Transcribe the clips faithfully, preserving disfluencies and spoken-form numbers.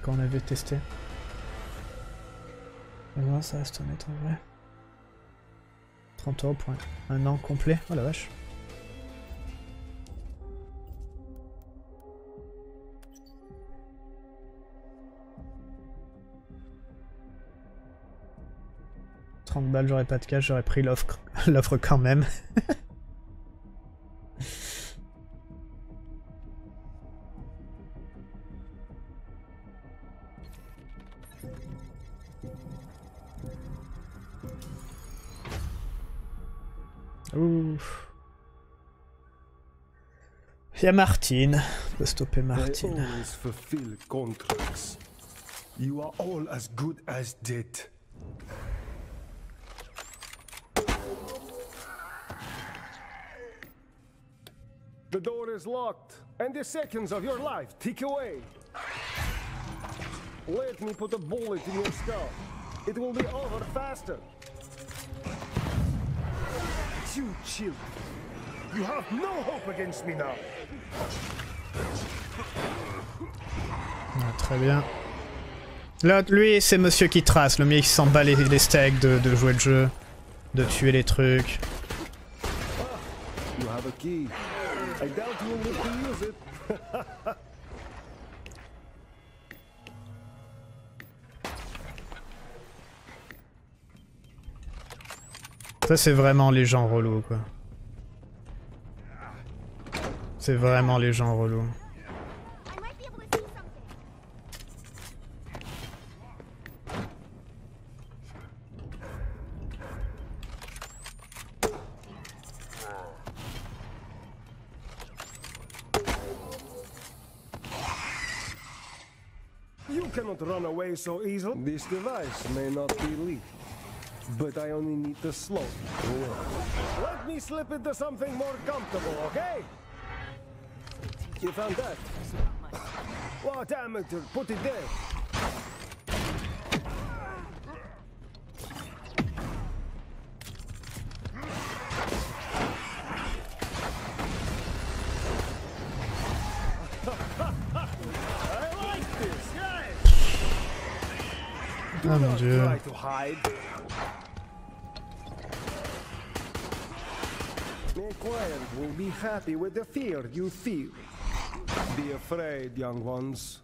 quand on avait testé. Et moi, ça reste honnête en vrai. trente euros pour un an complet. Oh la vache. trente balles, j'aurais pas de cash, j'aurais pris l'offre l'offre quand même. Ouf. Il y a Martine. On peut stopper Martine. You are all as good as dead. The door is locked, and the seconds of your life tick away. Let me put a bullet in your skull. It will be over faster. You chill. You have no hope against me now. Ah, très bien. Là, lui, c'est monsieur qui trace. Le mien qui s'en bat les, les steaks de, de jouer le jeu, de tuer les trucs. You have a key. I doubt you will need to use it. Ça, c'est vraiment les gens relous, quoi. C'est vraiment les gens relous. You cannot run away so easily. This device may not be lethal, but I only need to slow you. Let me slip into something more comfortable, okay? You found that? What amateur? Put it there. Ah mon dieu. My client will be happy with the fear you feel. Be afraid, young ones.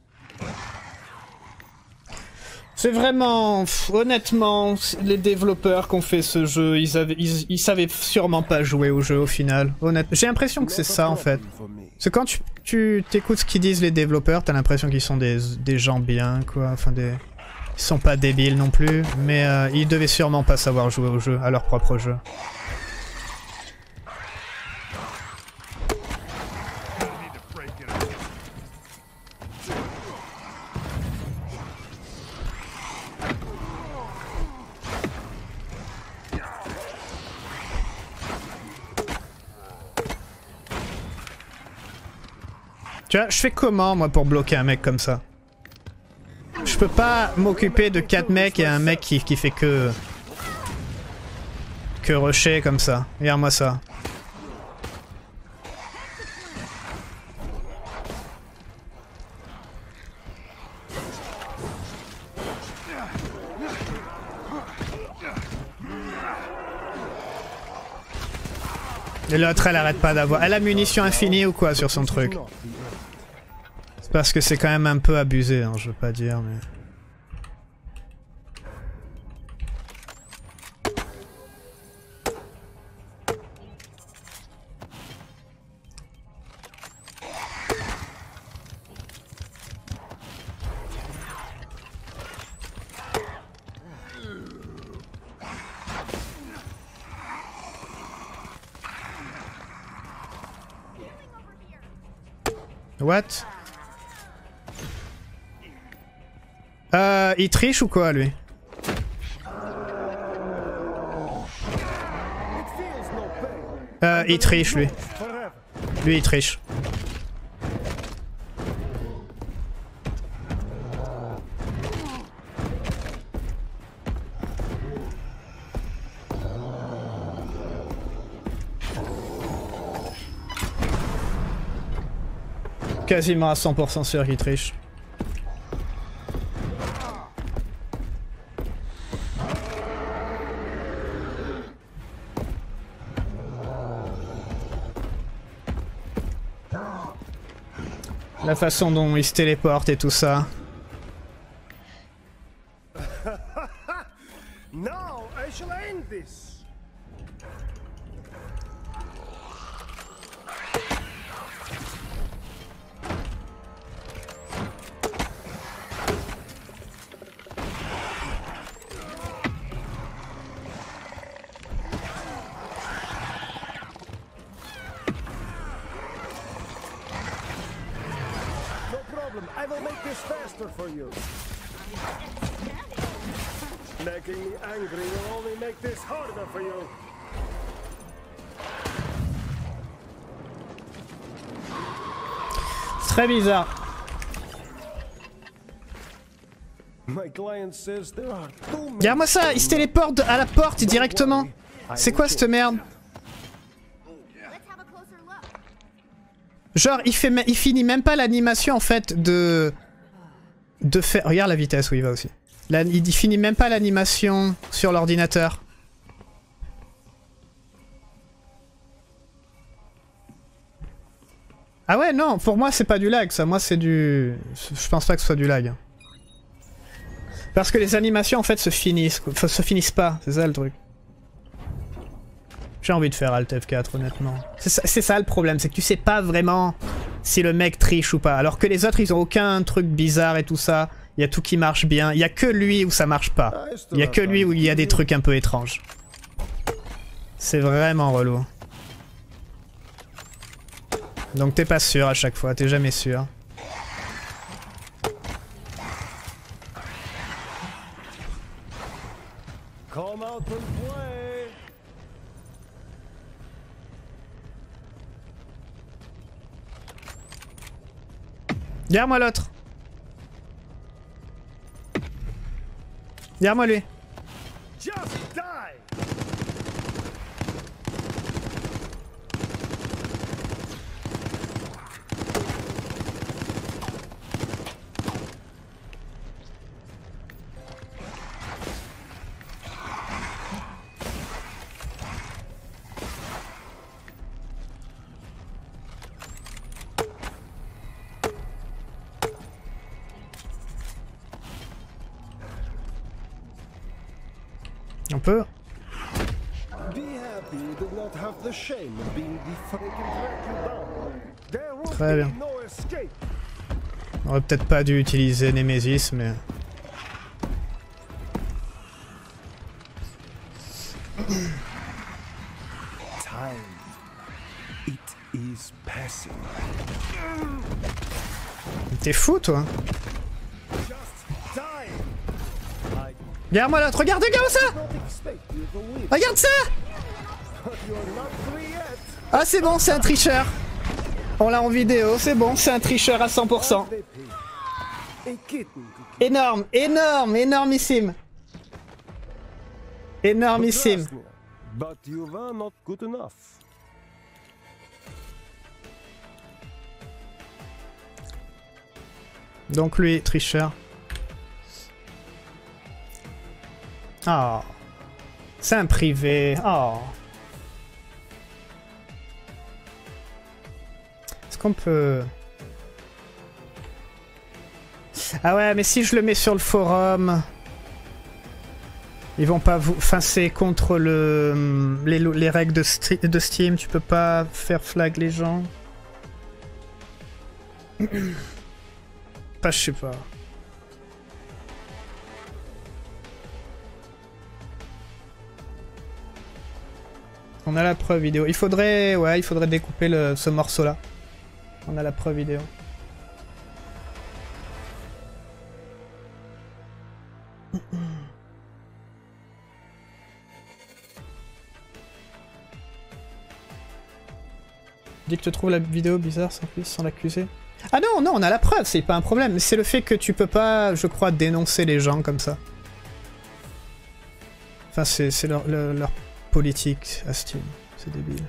C'est vraiment... Pff, honnêtement, les développeurs qui ont fait ce jeu, ils, avaient, ils, ils savaient sûrement pas jouer au jeu au final. Honnêtement, j'ai l'impression que c'est ça en fait. C'est quand tu, tu t'écoutes ce qu'ils disent les développeurs, t'as l'impression qu'ils sont des, des gens bien, quoi. Enfin, des... Ils sont pas débiles non plus, mais euh, ils devaient sûrement pas savoir jouer au jeu, à leur propre jeu. Tu vois, je fais comment moi pour bloquer un mec comme ça? Je peux pas m'occuper de quatre mecs et un mec qui, qui fait que... Que rusher comme ça. Regarde-moi ça. Et l'autre elle arrête pas d'avoir... Elle a munitions infinies ou quoi sur son truc? C'est parce que c'est quand même un peu abusé, hein, je veux pas dire, mais... What? Euh, il triche ou quoi, lui? Euh, il triche, lui. Lui, il triche. Quasiment à cent pour cent sûr qu'il triche. La façon dont il se téléporte et tout ça. Now I shall end this. I will make this faster for you. Making me angry will only make this harder for you. Très bizarre. My client says there are too many. Regarde-moi ça, il se téléporte à la porte directement. C'est quoi cette merde? Genre, il, fait, il finit même pas l'animation en fait de... De faire... Regarde la vitesse où il va aussi. Là, il finit même pas l'animation sur l'ordinateur. Ah ouais, non, pour moi c'est pas du lag ça. Moi c'est du... Je pense pas que ce soit du lag. Parce que les animations en fait se finissent. Enfin, se finissent pas, c'est ça le truc. J'ai envie de faire Alt F quatre honnêtement. C'est ça, ça le problème, c'est que tu sais pas vraiment si le mec triche ou pas. Alors que les autres ils ont aucun truc bizarre et tout ça. Il y a tout qui marche bien. Il y a que lui où ça marche pas. Il y a que lui où il y a des trucs un peu étranges. C'est vraiment relou. Donc t'es pas sûr à chaque fois, t'es jamais sûr. Come out and play. Regarde-moi l'autre. Regarde-moi lui. Just die. On peut. Très bien. On aurait peut-être pas dû utiliser Nemesis, mais... T'es fou, toi? Regarde-moi l'autre, regarde, regarde ça! Regarde ça! Ah c'est bon, c'est un tricheur. On l'a en vidéo, c'est bon, c'est un tricheur à cent pour cent. Énorme, énorme, énormissime. Énormissime. Donc lui, tricheur. Oh. C'est un privé. Oh. Est-ce qu'on peut... Ah ouais, mais si je le mets sur le forum... Ils vont pas vous... Enfin, c'est contre le... Les, les règles de, sti... de Steam. Tu peux pas faire flag les gens. Pas, je sais pas. On a la preuve vidéo. Il faudrait... Ouais, il faudrait découper le... ce morceau-là. On a la preuve vidéo. Dis que tu trouves la vidéo bizarre sans plus, sans l'accuser. Ah non, non, on a la preuve, c'est pas un problème. C'est le fait que tu peux pas, je crois, dénoncer les gens comme ça. Enfin, c'est leur, leur, leur politique à Steam. C'est débile.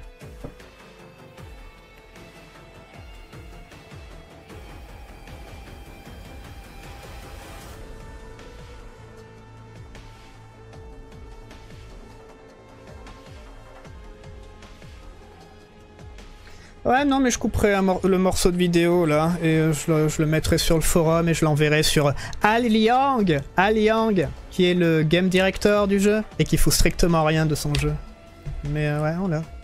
Ouais, non, mais je couperai un mor le morceau de vidéo, là, et euh, je, le, je le mettrai sur le forum et je l'enverrai sur Al Yang, Al Yang, qui est le game director du jeu, et qui fout strictement rien de son jeu. Mais euh, ouais, on l'a.